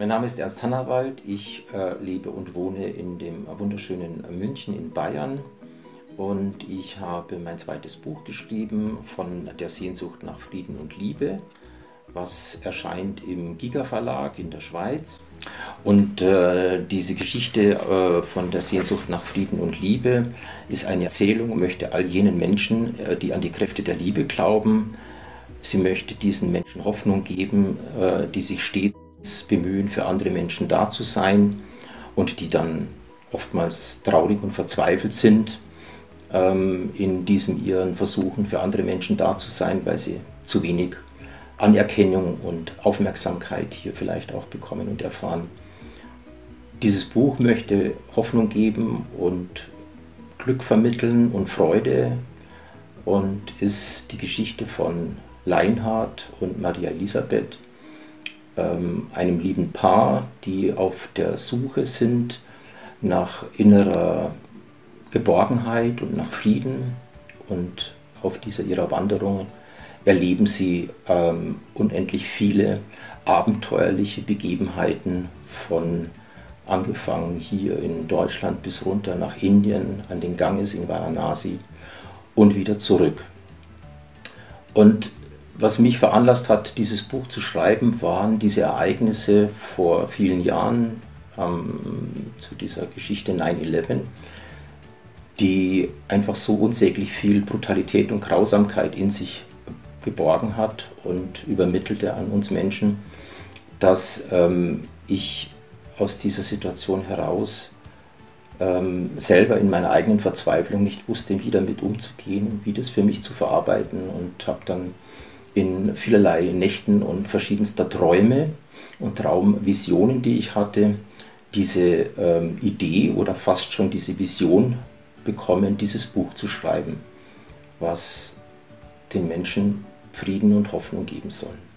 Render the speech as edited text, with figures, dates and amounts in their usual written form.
Mein Name ist Ernst Hannawald, ich lebe und wohne in dem wunderschönen München in Bayern und ich habe mein zweites Buch geschrieben von der Sehnsucht nach Frieden und Liebe, was erscheint im Giga Verlag in der Schweiz. Und diese Geschichte von der Sehnsucht nach Frieden und Liebe ist eine Erzählung und möchte all jenen Menschen, die an die Kräfte der Liebe glauben, sie möchte diesen Menschen Hoffnung geben, die sich stets bemühen, für andere Menschen da zu sein und die dann oftmals traurig und verzweifelt sind in diesen ihren Versuchen, für andere Menschen da zu sein, weil sie zu wenig Anerkennung und Aufmerksamkeit hier vielleicht auch bekommen und erfahren. Dieses Buch möchte Hoffnung geben und Glück vermitteln und Freude und ist die Geschichte von Leinhard und Maria Elisabeth, einem lieben Paar, die auf der Suche sind nach innerer Geborgenheit und nach Frieden, und auf dieser ihrer Wanderung erleben sie unendlich viele abenteuerliche Begebenheiten, von angefangen hier in Deutschland bis runter nach Indien, an den Ganges in Varanasi und wieder zurück. Und was mich veranlasst hat, dieses Buch zu schreiben, waren diese Ereignisse vor vielen Jahren zu dieser Geschichte 9/11, die einfach so unsäglich viel Brutalität und Grausamkeit in sich geborgen hat und übermittelte an uns Menschen, dass ich aus dieser Situation heraus selber in meiner eigenen Verzweiflung nicht wusste, wie damit umzugehen, wie das für mich zu verarbeiten, und habe dann in vielerlei Nächten und verschiedenster Träume und Traumvisionen, die ich hatte, diese Idee oder fast schon diese Vision bekommen, dieses Buch zu schreiben, was den Menschen Frieden und Hoffnung geben soll.